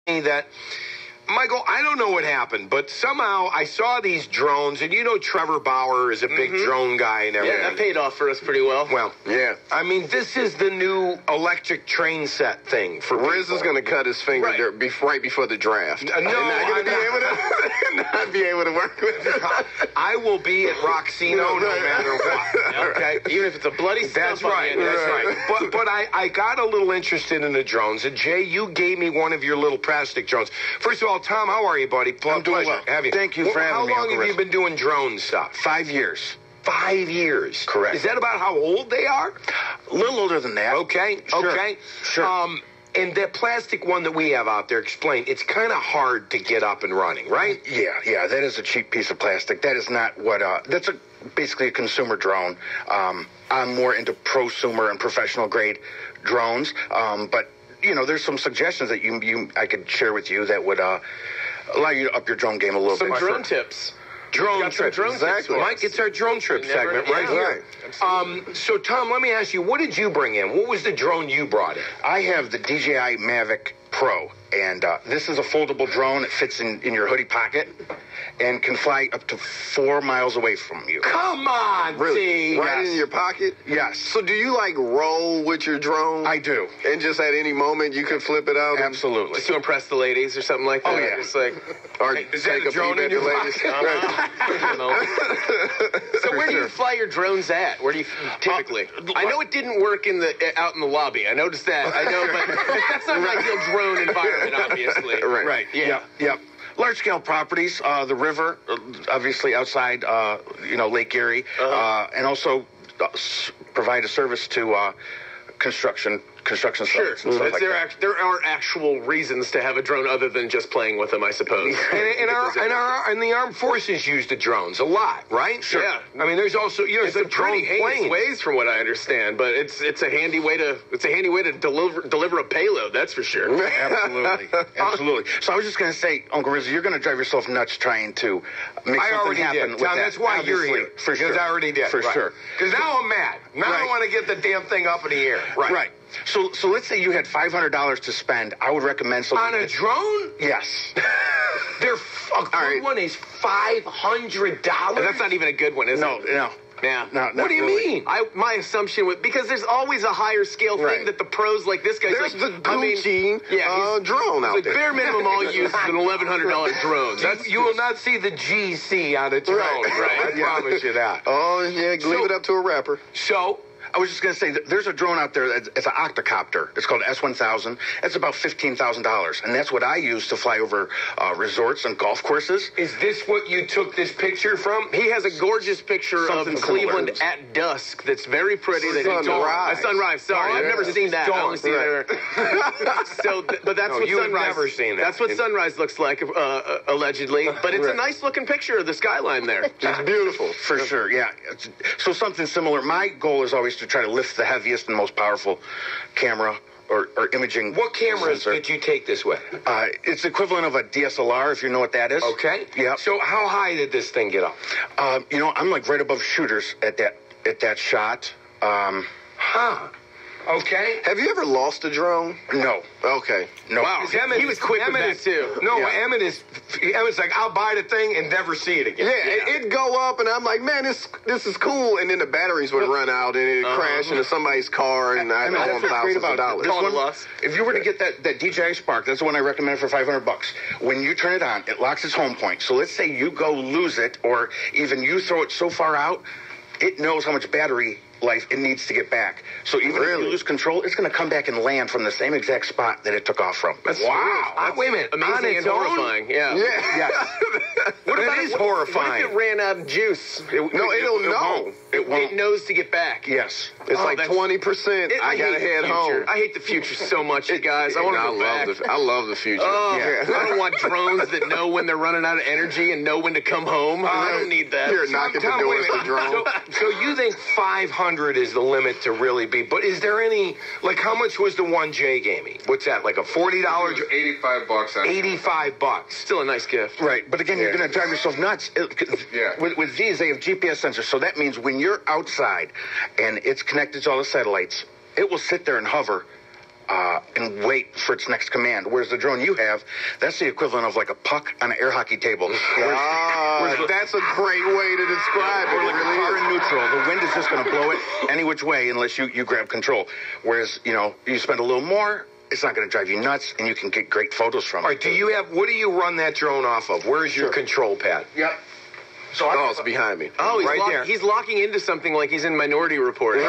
that, Michael, I don't know what happened, but somehow I saw these drones, and you know Trevor Bauer is a big drone guy and everything. Yeah, that paid off for us pretty well. Well, Yeah. I mean, this is the new electric train set thing for Riz is going to cut his finger Right. right before the draft. No, and not I'm going to be able to not be able to work with it. I will be at Roxino no matter what. Okay? Even if it's a bloody That's stump on right. the end. That's right. But I got a little interested in the drones. And, Jay, you gave me one of your little plastic drones. First of all, Tom, how are you, buddy? I'm doing Pleasure. well. Have you? Thank you for having me, How long Uncle have you Riz. been doing drone stuff? 5 years. 5 years. Correct. Is that about how old they are? A little older than that. Okay. Sure. Okay. Sure. And that plastic one that we have out there, explain, it's kind of hard to get up and running, right? Yeah, that is a cheap piece of plastic. That is not what, that's basically a consumer drone. I'm more into prosumer and professional grade drones. But, you know, there's some suggestions that I could share with you that would, allow you to up your drone game a little Some bit. drone tips. Drone Got some trip. drone tips Exactly. for us. Mike, it's our drone trip You never- segment right yeah. here. So, Tom, let me ask you, what did you bring in? What was the drone you brought in? I have the DJI Mavic Pro, and this is a foldable drone. It fits in your hoodie pocket and can fly up to 4 miles away from you. Come on, Really? T. Right Yes. in your pocket? Yes. So do you, like, roll with your drone? I do. And just at any moment you can flip it out? and- Absolutely. Just to impress the ladies or something like that. Oh, yeah. Just like, Or Is that take a a drone peep in at the your ladies? you know. So where do you fly your drones at? Where do you typically? I know it didn't work out in the lobby. I noticed that. I know, but that's not an ideal drone environment, obviously. Right. Yeah. Yep. Large scale properties, the river, obviously outside, Lake Erie, and also provide a service to construction sites Sure. and stuff like that. There are actual reasons to have a drone other than just playing with them, I suppose. And the armed forces use the drones a lot, right? Sure. Yeah. I mean, there's also It's the a pretty drone heinous planes. ways, from what I understand, but it's a handy way to deliver a payload. That's for sure. Absolutely. So I was just going to say, Uncle Rizzo, you're going to drive yourself nuts trying to make I something already happen did. with Tom, that. that's why you're Obviously, here. For sure. Because I already did. For sure. Because now I'm mad. Now I Right. want to get the damn thing up in the air. Right. So let's say you had $500 to spend. I would recommend something. On a drone? Yes. A good one is $500. And that's not even a good one, is No. it? Yeah. No, What not do you really. mean? My assumption would, because there's always a higher scale thing Right. that the pros like this guy's There's like, the Gucci drone out like there. bare minimum all use is an $1,100 drone. You will not see the GC on a drone. Right. I promise you that. Oh, yeah, leave it up to a rapper. So, I was just going to say, that there's a drone out there, it's an octocopter. It's called S1000. It's about $15,000. And that's what I use to fly over resorts and golf courses. is this what you took this picture from? He has a gorgeous picture Something of Cleveland similar. at dusk that's very pretty. That he took. Sunrise. Sunrise. Sorry, Dawn? I've never Yeah. seen that. Dawn, I only seen it. But that's No, what you have sunrise. never seen that. That's what sunrise looks like, allegedly. But it's a Right. nice looking picture of the skyline there. It's beautiful. For sure, yeah. So something similar. My goal is always to try to lift the heaviest and most powerful camera or imaging. What cameras sensor. did you take this with? It's equivalent of a DSLR, if you know what that is. Okay. Yeah. So how high did this thing get up? I'm like right above shooters at that shot. Huh. Okay. Have you ever lost a drone? No. Okay. No. Wow. He was quick with that, too. No, Yeah. Emmett's like, I'll buy the thing and never see it again. Yeah, it'd go up, and I'm like, man, this is cool. And then the batteries would run out, and it'd crash into somebody's car, and I mean, owe that's them what's great thousands of about dollars. this Call it one. a loss. If you were to get that DJI Spark, that's the one I recommend for $500. When you turn it on, it locks its home point. So let's say you go lose it, or even you throw it so far out, it knows how much battery life it needs to get back. So even if you lose control, it's going to come back and land from the same exact spot that it took off from. Wow. Wait a minute. On Amazing its and own? horrifying. Yeah. Yes. What about it is horrifying. What if it ran out of juice? No, it'll know. It won't. It knows to get back. Yes. It's like that's- 20%. I gotta hate the head future. home. I hate the future so much, you guys. I want to go back. I love the future. Oh, Yeah. I don't want drones that know when they're running out of energy and know when to come home. I don't need that. Here, knock at the Tom, door, wait a it's the minute. drone. So you think 500 is the limit to really be, but is there any, like how much was the one Jay gave me? What's that, like a $40? $85. 85 bucks. Still a nice gift. Right, but again, you're Yeah. going to drive yourself nuts. Yeah. With these, they have GPS sensors, so that means when you're outside and it's connected to all the satellites, it will sit there and hover and wait for its next command. Whereas the drone you have, that's the equivalent of like a puck on an air hockey table. That's a great way to describe it. Or like a car in neutral. The wind is just going to blow it any which way unless you grab control. Whereas, you spend a little more, it's not going to drive you nuts, and you can get great photos from All it. right, what do you run that drone off of? Where's your control pad? Yep. So it's behiing me. Oh, Right there. He's locking into something like he's in Minority Report.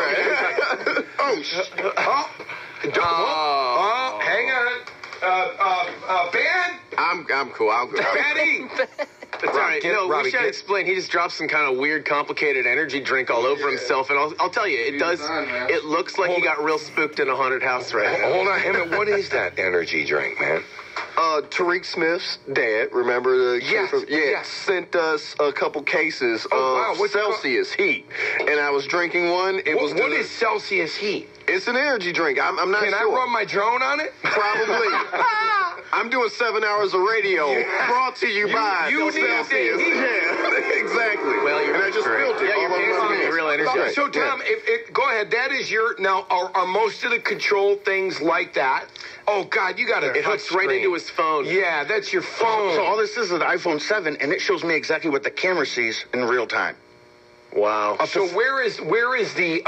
Hang on. Ben? I'm cool. I'll go. Betty? That's all right. We should explain. He just dropped some kind of weird, complicated energy drink all over himself, and I'll tell you, it does. It looks like he got real spooked in a haunted house right now. Hold on, Emmett. What is that energy drink, man? Tariq Smith's dad, remember the Yes, yes. sent us a couple cases wow, of what's it called? Celsius heat, and I was drinking one. What is Celsius heat? It's an energy drink. I'm not Can sure. I run my drone on it? Probably. I'm doing 7 hours of radio brought to you by you need Celsius. the heat. Yeah, exactly. Well, and I just spilled it. Yeah, all your over pants my are hands. real energy. Right. So, Tom, go ahead. That is now. Are most of the control things like that? Oh God, you got It hooks right into his phone. Yeah, that's your phone. So all this is an iPhone 7, and it shows me exactly what the camera sees in real time. Wow. So where is the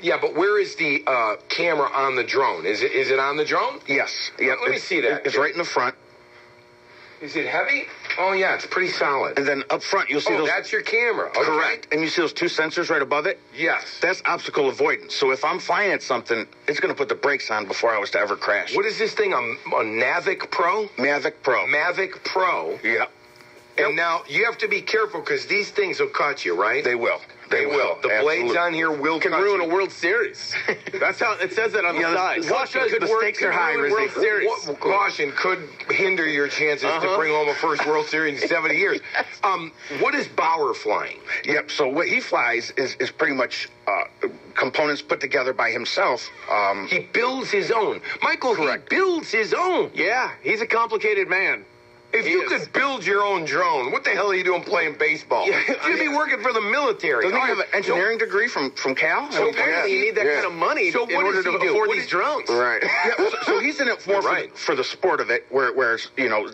camera on the drone? Is it on the drone? Yes. Yep. Let me see that. It's right in the front. Is it heavy? Oh yeah, it's pretty solid. And then up front, you'll see those. That's your camera. Okay. Correct. And you see those two sensors right above it? Yes. That's obstacle avoidance. So if I'm flying at something, it's going to put the brakes on before I was to ever crash. What is this thing? A Mavic Pro? Mavic Pro. Mavic Pro. Yeah. And now you have to be careful because these things will cut you, right? They will. They will. The blades Absolutely. on here will Can cut ruin you. a World Series. That's how it says that on the side. the stakes are high, Ruin World Rizzy. Series. Caution could hinder your chances to bring home a first World Series in 70 years. What is Bauer flying? Yep. So what he flies is pretty much components put together by himself. He builds his own. Michael, Correct. he builds his own. Yeah, he's a complicated man. If you could build your own drone, what the hell are you doing playing baseball? You'd be working for the military. Doesn't he have an engineering degree from Cal? So apparently you need that kind of money So in what order does to he do? afford What these is- drones. Right. Yeah, so he's in it more Right. for the sport of it, whereas,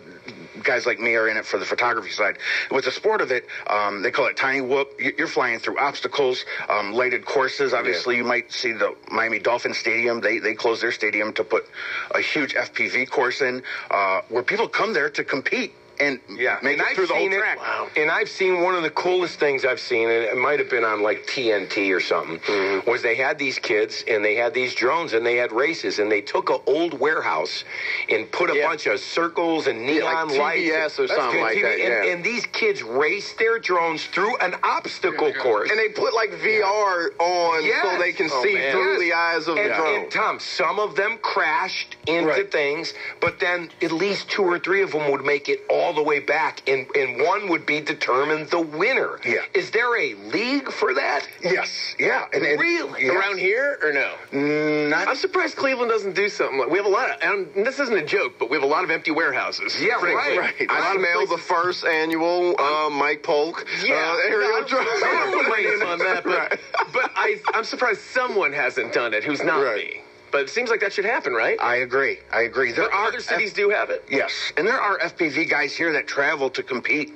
guys like me are in it for the photography side. With the sport of it, they call it tiny whoop. You're flying through obstacles, lighted courses. Obviously, you might see the Miami Dolphin Stadium. They closed their stadium to put a huge FPV course in, where people come there to compete and make it through the whole track. Wow. And I've seen one of the coolest things I've seen, and it might have been on like TNT or something, was they had these kids and they had these drones and they had races and they took an old warehouse and put a bunch of circles and neon like lights. TBS or something like that, yeah. And these kids raced their drones through an obstacle course. And they put like VR on so they can see man. through the eyes of the drone. And Tom, some of them crashed into things, but then at least 2 or 3 of them would make it all the way back, and one would be determined the winner. Yeah. Is there a league for that? Yes, yeah. And Really? yes. Around here or no? Not I'm surprised Cleveland doesn't do something like. We have a lot of, and this isn't a joke, but we have a lot of empty warehouses. Yeah, right. I smelled the first annual Mike Polk aerial drone. I don't put my name on that, but I'm surprised someone hasn't done it who's not me. But it seems like that should happen, right? I agree. There are Other cities do have it. Yes, and there are FPV guys here that travel to compete.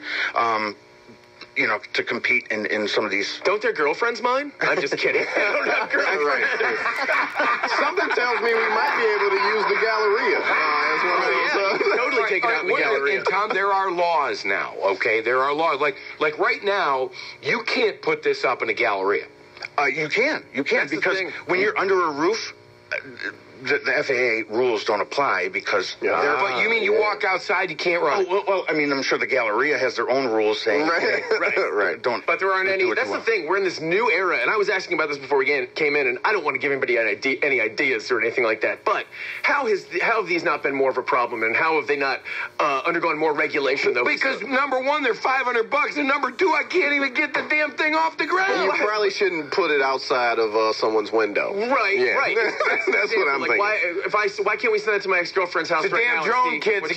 To compete in some of these. Don't their girlfriends mind? I'm just kidding. I don't have girlfriends. Something tells me we might be able to use the Galleria as one of those. Totally taken out in the Wait a minute, gallery. and Tom, there are laws now, okay? There are laws. Like right now, you can't put this up in a Galleria. You can That's the because thing. when you're under a roof, the FAA rules don't apply because. But you mean you walk outside, you can't run. Well, I mean, I'm sure the Galleria has their own rules saying, Right. don't. But there aren't do any. what That's you the want. thing. We're in this new era, and I was asking about this before we came in, and I don't want to give anybody any ideas or anything like that. But how have these not been more of a problem, and how have they not undergone more regulation? Though, Because number one, they're $500, and number two, I can't even get the damn thing off the ground. You probably shouldn't put it outside of someone's window. right, Yeah. right. That's what I'm Like, thinking. why can't we send it to my ex-girlfriend's house The right damn now? drone and see kids what are she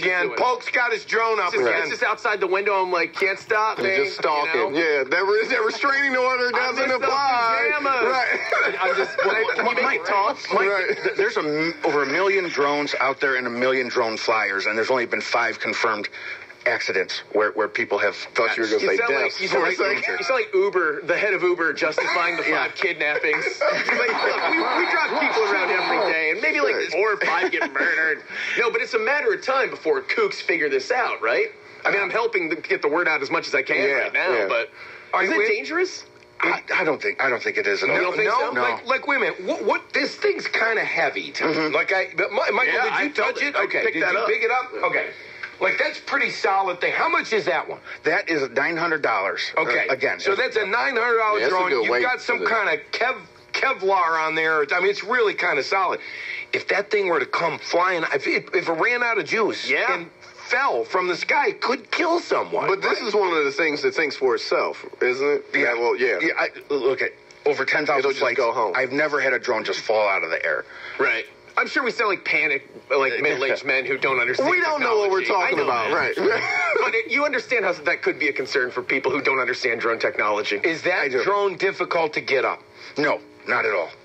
again. doing. Polk's got his drone up again. It's just outside the window. I'm like, can't stop me. Just stalking. You know? Yeah, that restraining order doesn't missed those apply. pajamas. Right. I'm just. Can you make it talk? Mike, Right. there's over 1 million drones out there and 1 million drone flyers, and there's only been 5 confirmed accidents where people have Thought you were going to say deaths you for a sound second. like Uber, the head of Uber, justifying the 5 kidnappings. Like, look, we drop people around every day, and maybe like 4 or 5 get murdered. No, but it's a matter of time before kooks figure this out, right? I mean, I'm helping to get the word out as much as I can right now, but is it dangerous? I don't think it is. You don't think so? No. Like, wait a minute. What this thing's kind of heavy, Tom. Like, Michael, Yeah, did you touch it? Okay. Pick Did that you up. pick it up? Okay. Like, that's pretty solid thing. How much is that one? That is $900. Okay. Again. So that's a $900 that's a drone. good You've weight got some for kind of Kevlar on there. I mean, it's really kind of solid. If that thing were to come flying, if it ran out of juice and fell from the sky, it could kill someone. But this is one of the things that thinks for itself, isn't it? Yeah. Well, yeah. Look at over 10,000 It'll just flights. go home. I've never had a drone just fall out of the air. Right. I'm sure we sound like panic, like middle-aged men who don't understand. We don't know what we're technology. talking I know about, that. right? But you understand how that could be a concern for people who don't understand drone technology. Is that drone difficult to get up? No, not at all.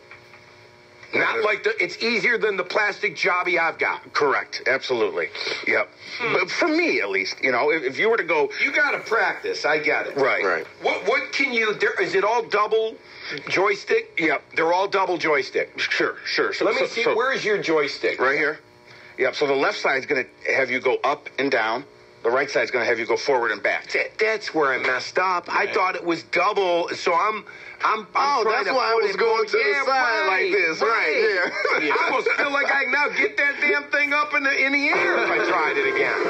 Not like it's easier than the plastic jobby I've got. Correct. Absolutely. Yep. But for me, at least, if you were to go, You got to practice. I get it. right. What can you? Is it all double joystick? Yep. They're all double joystick. Sure. So Let me see. Where's your joystick? Right here. Yep. So the left side's going to have you go up and down. The right side's going to have you go forward and back. That's where I messed up. I thought it was double. So I'm Oh, trying that's to why I put was it going to the yeah, side like this. Right, yeah. I almost feel like I can now get that damn thing up in the air if I tried it again.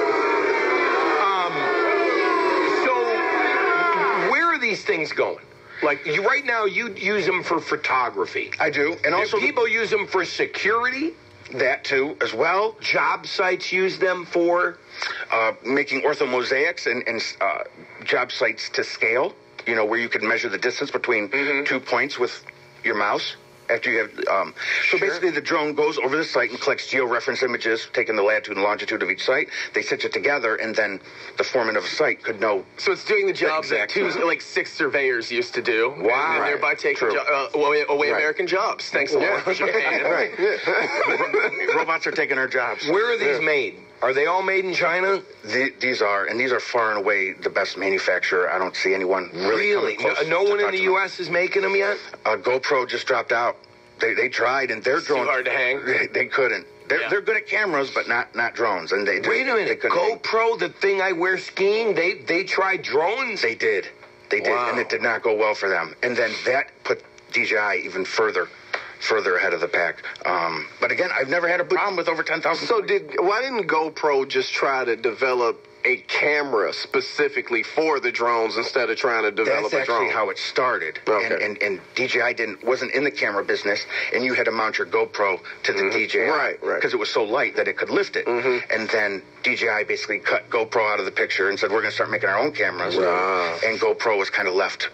So where are these things going? Like right now, you use them for photography. I do. And also Do people use them for security? that too as well. Job sites use them for Making orthomosaics and job sites to scale, where you can measure the distance between 2 points with your mouse after you have. So basically the drone goes over the site and collects georeference images, taking the latitude and longitude of each site. They stitch it together, and then the foreman of a site could know. So it's doing the job Exactly. that 6 surveyors used to do. Wow. And thereby taking away American jobs. Thanks a lot. Right. Yeah. Robots are taking our jobs. where are these made? Are they all made in China? These are far and away the best manufacturer. I don't see anyone really coming close No to one in touching the them. U.S. is making them yet? GoPro just dropped out. They tried, and their Too drones hard to hang. They couldn't. They're good at cameras, but not drones. And they Wait a minute. they couldn't hang. GoPro, the thing I wear skiing, they tried drones? They did, Wow. and it did not go well for them. And then that put DJI even further ahead of the pack. But again, I've never had a problem with over 10,000. So why didn't GoPro just try to develop a camera specifically for the drones instead of trying to develop That's a drone? actually how it started. Okay. And DJI wasn't in the camera business, and you had to mount your GoPro to the DJI. Right. Because it was so light that it could lift it. And then DJI basically cut GoPro out of the picture and said, we're going to start making our own cameras. Wow. And GoPro was kind of left.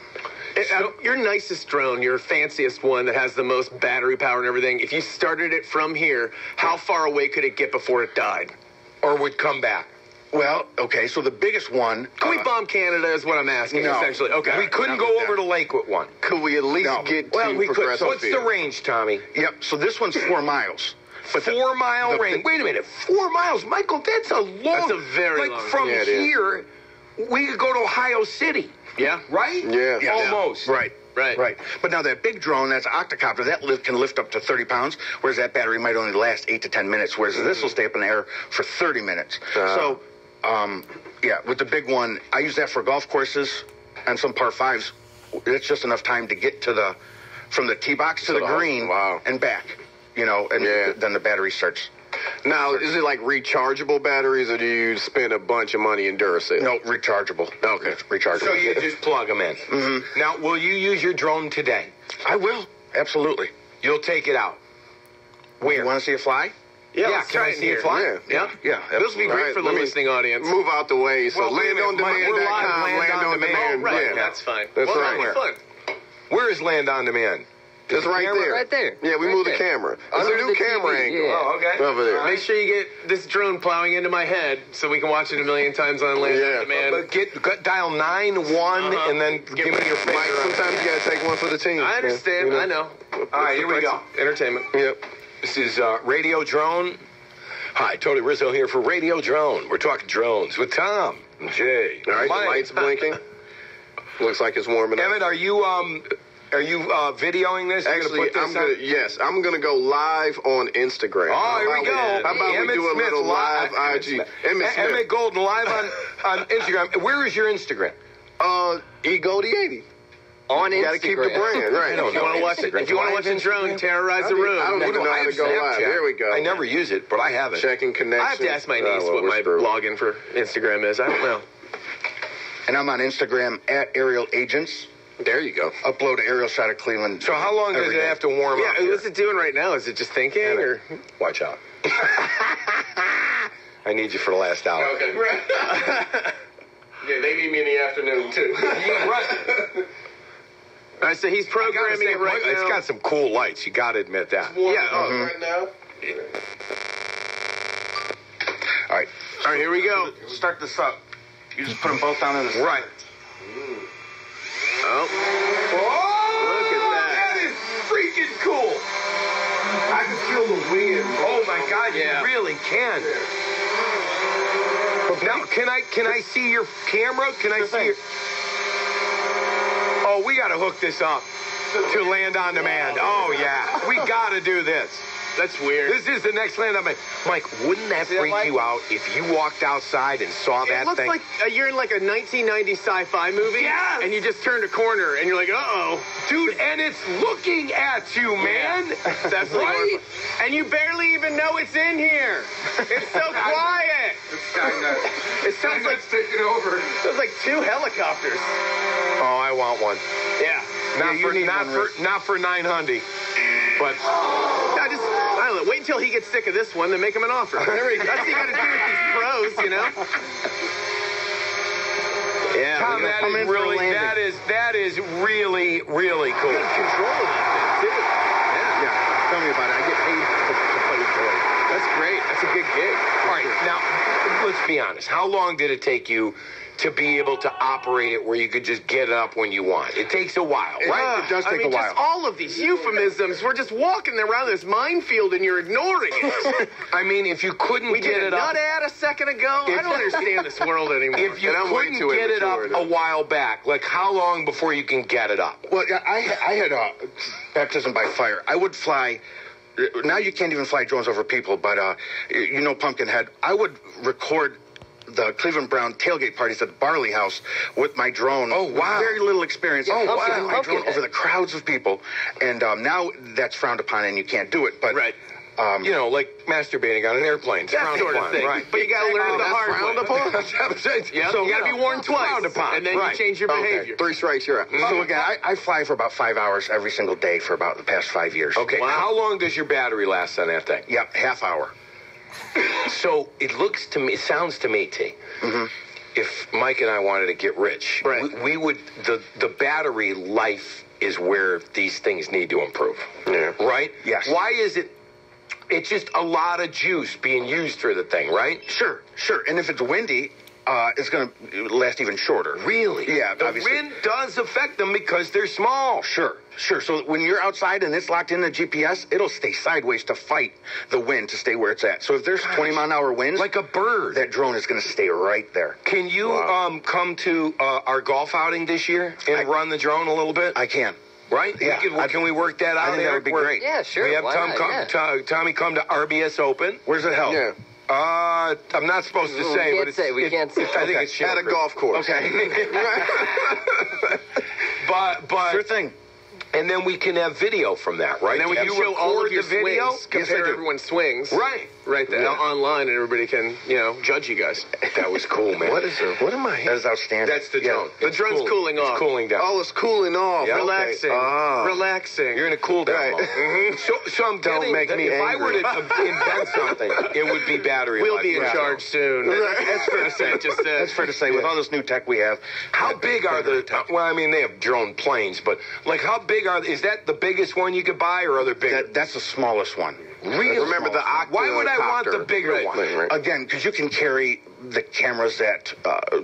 Your nicest drone, your fanciest one that has the most battery power and everything, if you started it from here, how far away could it get before it died? Or would come back? Well, okay, so the biggest one... Can we bomb Canada is what I'm asking, No. essentially. Okay. We couldn't not go with over that. to Lake with one. Could we at least get to we could. Progressive So what's the Field? range, Tommy? Yep, so this one's 4 miles. But 4 mile range. Wait a minute. 4 miles, Michael. That's a long. That's a very long From range. Yeah, it is. here, we could go to Ohio City. Yeah. Right? Yeah. Almost. Right. Right. But now that big drone, that's octocopter, that can lift up to 30 pounds, whereas that battery might only last 8 to 10 minutes, whereas this will stay up in the air for 30 minutes. So, with the big one, I use that for golf courses and some par 5s. It's just enough time to get from the tee box to the green and back, and then the battery starts. Now, is it like rechargeable batteries, or do you spend a bunch of money in Duracell? No, rechargeable. Okay. Rechargeable. So you just plug them in. Mm-hmm. Now, will you use your drone today? I will. Absolutely. You'll take it out. Where? You want to see it fly? Yeah, Yeah, let's can try I it see here. it fly? Yeah. Yeah. This would be great for the Let me listening audience. Move out the way. So Well, wait a minute, we're live, landondemand, Land on Demand. Right, Yeah. that's fine. That's well, right. that'd be fun. Where is Land on Demand? It's right camera there. right there. Yeah, we Right moved there. the camera. It's a Under new the camera TV, angle. yeah. Oh, okay. Over there. Make sure you get this drone plowing into my head so we can watch it a million times on Land Yeah. on Demand. But dial 9-1 and then give me your finger. Mike, sometimes you gotta take one for the team. I understand. man. I know. All right, here we go. Entertainment. Yep. This is Radio Drone. Hi, Tony Rizzo here for Radio Drone. We're talking drones with Tom and Jay. All right, Mike. the light's blinking. Looks like it's warming up. Emmett, are you videoing this? You're Actually, gonna put this up? I'm gonna go live on Instagram. Oh, here we go. How about Emmett we do a Smith little live live- IG? Emmett Smith. Emmett Golden live on Instagram. Where is your Instagram? Egody80. On You gotta keep the Instagram. brand, right? I don't If you want to watch it, if you want to watch a drone terrorize the room, I don't even know how to go live. There we go. I never use it, but I have it. Checking connection. I have to ask my niece well, what we're my screwed. login for Instagram is. I don't know. And I'm on Instagram at Aerial Agents. There you go. Upload aerial shot of Cleveland. So how long does every it day. have to warm up? Yeah, here? what's it doing right now? Is it just thinking or? Watch out. I need you for the last hour. Okay. Yeah, they need me in the afternoon too. All right, so he's I gotta programming say, it right it's now. got some cool lights. You got to admit that. Yeah. Right now. All right. All right, here we go. Start this up. You just put them both down in the Right. Oh, look at that. That is freaking cool. I can feel the wind. Oh my God, Yeah. you really can. Now, can I see your camera? Can I see your? Oh, we got to hook this up to Land on Demand. Oh yeah, we got to do this. That's weird. This is the next Land on Demand. Mike, wouldn't that See that freak light? you out if you walked outside and saw It that looks thing? like you're in like a 1990 sci-fi movie. Yes! And you just turned a corner and you're like, uh-oh. Dude, and it's looking at you, man. It's absolutely Right? horrifying. And you barely even know it's in here. It's so quiet. It sounds like taking over. Sounds like two helicopters. Oh, I want one. Yeah. Not for 900. But I don't know. Wait until he gets sick of this one, then make him an offer. There we go. That's what you got to do with these pros, you know. Yeah. Tom, we gotta come in for a landing. that is really cool. Good control of that thing, too. Yeah. Yeah. Tell me about it. I get paid to play with toys. That's great. That's a good gig. All right, now let's be honest. How long did it take you to be able to operate it where you could just get it up when you want? It takes a while, right? It does take a while. Just all of these euphemisms. We're just walking around this minefield and you're ignoring it. I mean, if you couldn't We get did a it up, nut ad a second ago. I don't understand this world anymore. if you And I'm way couldn't too get it up immature a while back, like how long before you can get it up? Well, yeah, I had baptism by fire. I would fly. Now you can't even fly drones over people, but you know Pumpkinhead. I would record the Cleveland Brown tailgate parties at the Barley House with my drone. Oh, wow. Very little experience. Yeah, Flying Pumpkin- my drone Pumpkinhead. over the crowds of people, and now that's frowned upon and you can't do it. But Right. You know, like masturbating on an airplane. It's That frowned sort of upon, thing. right? But you got to learn it the That's hard frowned way. upon? Yeah, So, you got to be warned twice, frowned upon. and then Right. you change your behavior. 3 strikes, you're out. So again, I fly for about 5 hours every single day for about the past 5 years. Okay, Wow. how long does your battery last on that thing? Yep, half hour. So it looks to me, it sounds to me, T. If Mike and I wanted to get rich, Right. we would. The battery life is where these things need to improve. Yeah. Right. Yes. Why is it? It's just a lot of juice being used through the thing, right? Sure. And if it's windy, it's going to last even shorter. Really? Yeah, The obviously. wind does affect them because they're small. Sure. So when you're outside and it's locked in the GPS, it'll stay sideways to fight the wind to stay where it's at. So if there's 20-mile-an-hour winds, Like a bird. that drone is going to stay right there. Can you come to our golf outing this year and run the drone a little bit? I can. Right? Yeah. Can we work that out? I think that would be Eric? great. Yeah, sure. We have Why Tom not? come, Yeah. Tommy come to RBS Open. Where's it held? Yeah. I'm not supposed to say, can't but it's, say. We can't say. I think Okay. it's At a Shilker. golf course. Okay. But Sure thing. and then we can have video from that, right? And then we Do can you show all record of your the video. swings, compare Yes, I do. everyone's swings. Right. right there online, and everybody can, judge you guys. That was cool, man. What am I? That is outstanding. That's the drone. The drone's cooling off. It's cooling down. Oh, it's cooling off. Yeah. Relaxing. Ah. Relaxing. You're in a cool down Right. mode. So I'm Don't getting make that me if I were to angry. invent something, it would be battery We'll life. be in Yeah. charge soon. That's fair to say. That's fair to say. With all this new tech we have, How big are the? Well, I mean, they have drone planes, but like, how big are? Is that the biggest one you could buy, or are there bigger? that's the smallest one. Really? Remember the octocopter. Why would I want the bigger one? Right. Again, because you can carry the cameras that,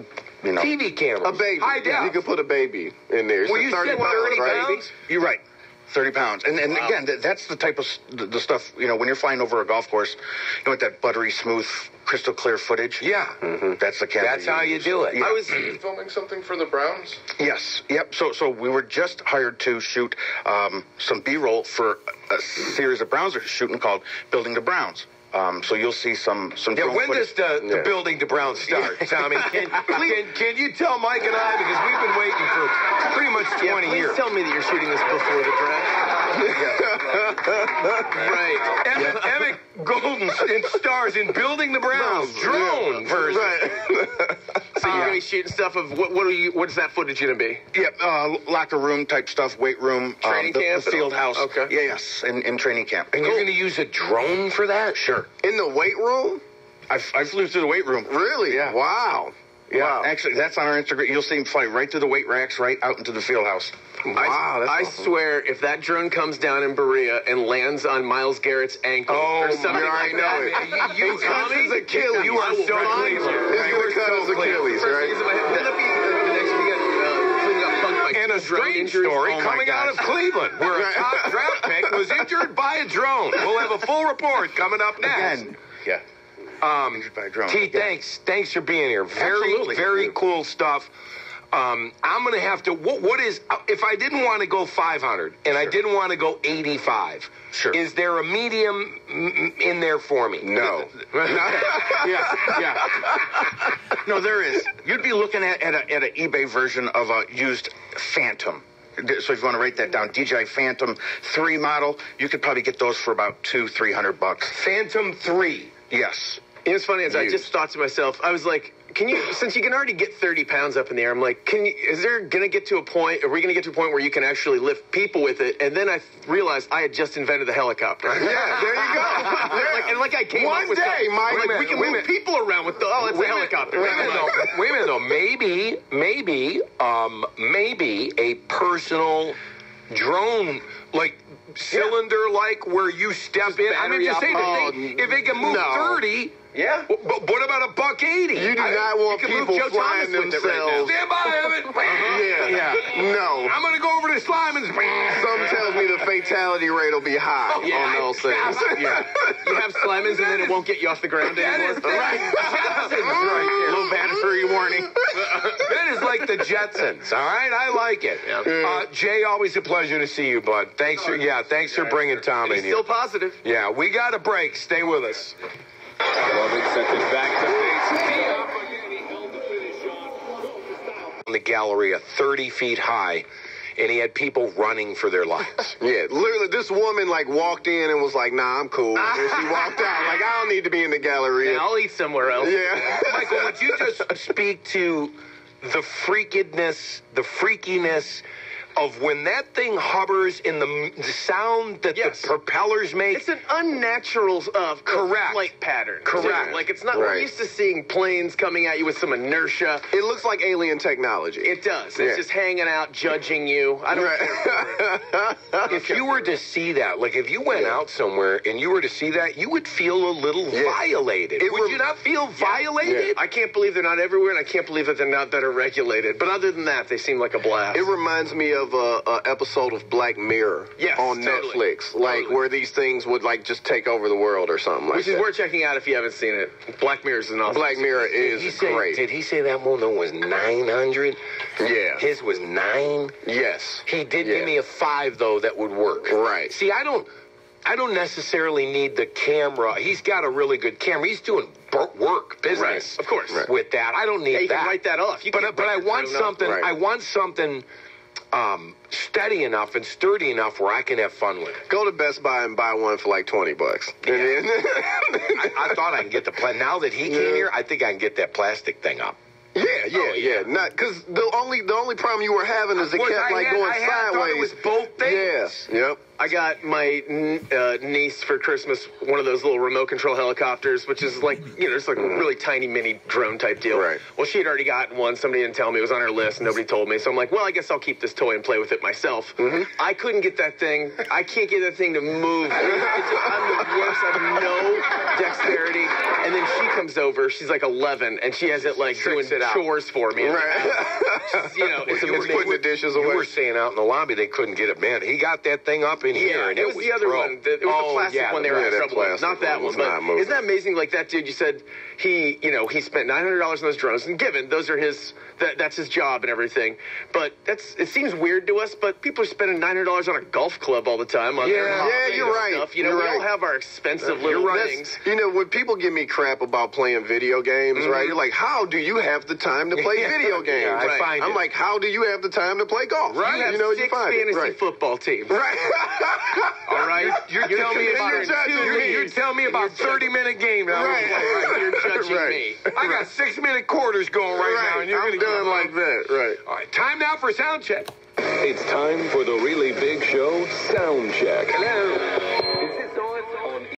TV camera. A baby. High def. You can put a baby in there. It's Well, you 30 said pounds, 30 right? pounds? You're right. 30 pounds. And again, that's the type of the stuff, when you're flying over a golf course, you want that buttery, smooth, crystal clear footage. Yeah. That's the camera. That's how you do it. Yeah. I was filming something for the Browns. Yes. Yep. So we were just hired to shoot some B-roll for a series of Browns are shooting called Building the Browns. So you'll see some Yeah, drone when footage. does the building to Brown start, Tommy? Can you tell Mike and I, because we've been waiting for pretty much 20 Please years. tell me that you're shooting this before the draft. Right. Emmett Golden stars in Building the Browns drone version. So you're gonna be shooting stuff of what is that footage gonna be? Yeah, locker room type stuff, weight room, Training camp? the field house. Okay. Yeah, yes, in training camp. And you're going to use a drone for that? Sure. In the weight room? I flew through the weight room. Really? Yeah. Wow. Yeah, Wow. actually, that's on our Instagram. You'll see him fly right through the weight racks, right out into the field house. Wow, that's I awesome. swear, if that drone comes down in Berea and lands on Miles Garrett's ankle or something you already like know that, it. you Because Tommy, his Achilles. you are so Right. Cleveland. It's Right. because of Achilles, First right? thing is in my head. Then that'd be the next weekend, cleaning up Punk by And a drone strange injuries. story Oh my coming out of gosh. Cleveland, where a top draft pick was injured by a drone. We'll have a full report coming up next. Again, yeah. Injured by a drone. T, Yeah. thanks for being here. Very, Absolutely. very cool stuff. I'm going to have to, what is, if I didn't want to go 500 and I didn't want to go 85, Sure. is there a medium in there for me? No. Yeah. No, there is. You'd be looking at an eBay version of a used Phantom. So if you want to write that down, DJI Phantom 3 model, you could probably get those for about $200-300. Phantom 3. Yes. You know what's funny is I just thought to myself, I was like, since you can already get 30 pounds up in the air, I'm like, are we going to get to a point where you can actually lift people with it? And then I realized I had just invented the helicopter. Yeah, there you go. like I came One up with day, something. Mike, Like, we can move people around with it's a helicopter. Wait a minute, though. Maybe a personal drone, like cylinder, like where you step in. I mean, just say if they can move 30. Yeah. But what about a $180? You do not want you can move people Joe flying Thomas with it right now. themselves. Stand by, Evan. Yeah. No. I'm going to go over to Slimans. Something tells me the fatality rate will be high on those things. Yeah. You have Slimans and then it won't get you off the ground anymore. Low battery warning. That is like the Jetsons, all right? I like it. Jay, always a pleasure to see you, bud. Thanks for bringing Tom in He's here. still positive. Yeah, we got a break. Stay with us. Lovett sent it back to base. On the Galleria, 30 feet high, and he had people running for their lives. Yeah, literally, this woman walked in and was like, "Nah, I'm cool." And she walked out like, "I don't need to be in the gallery." Yeah, I'll eat somewhere else. Yeah. Michael, would you just speak to the freakiness of when that thing hovers in the sound that Yes. the propellers make? It's an unnatural Correct. flight pattern. Correct. too. Like, it's not, we're Right. used to seeing planes coming at you with some inertia. It looks like alien technology. It does. Yeah. It's just hanging out, judging you. I don't care for it. If you were to see that, like if you went out somewhere and you were to see that, you would feel a little violated. Would you not feel violated? I can't believe they're not everywhere, and I can't believe that they're not better regulated. But other than that, they seem like a blast. It reminds me of a episode of Black Mirror Yes, on totally. Netflix, where these things would just take over the world or something like Which is that. worth checking out if you haven't seen it. Black Mirror is an awesome. Black Mirror is great. Did he say that one was 900? Yeah. His was 9? Yes. He did Yeah. give me a 5, though, that would work. Right. See, I don't necessarily need the camera. He's got a really good camera. He's doing work, business, Right. Of course. Right. with that. I don't need Yeah, you that. can write that off. You But can't I write want that off. something. Right. I want something steady enough and sturdy enough where I can have fun with it. Go to Best Buy and buy one for like $20. Yeah. I thought I can get the now that he came here, I think I can get that plastic thing up. Yeah. Not because the only problem you were having is it kept going sideways. I thought it was both things. Yeah. Yep. I got my niece for Christmas one of those little remote control helicopters, which is like, it's like a really tiny mini drone type deal. Right. Well, she had already gotten one. Somebody didn't tell me. It was on her list, and nobody told me. So I'm like, well, I guess I'll keep this toy and play with it myself. I couldn't get that thing. I can't get that thing to move. I'm the worst. I have no dexterity. And then she comes over. She's like 11, and she has it like doing chores for me. Right. It's putting the dishes away. You were saying out in the lobby they couldn't get it. Man, he got that thing up in here, and it was the other one. It was the plastic one they were having trouble with. Not that one, but isn't that amazing? Like that dude, you said he spent $900 on those drones, and given those are that's his job and everything. But it seems weird to us, but people are spending $900 on a golf club all the time. You're right. Stuff. We all have our expensive little things. When people give me crap about playing video games, right? You're like, how do you have the time to play video games? I'm like, how do you have the time to play golf? Right. You have 6 fantasy football teams. Right. All right. You're telling me about 30-minute games. Right. You're judging me. I got 6-minute quarters going right now, and you're I'm doing like that. Right. All right. Time now for sound check. It's time for the Really Big Show sound check. Hello.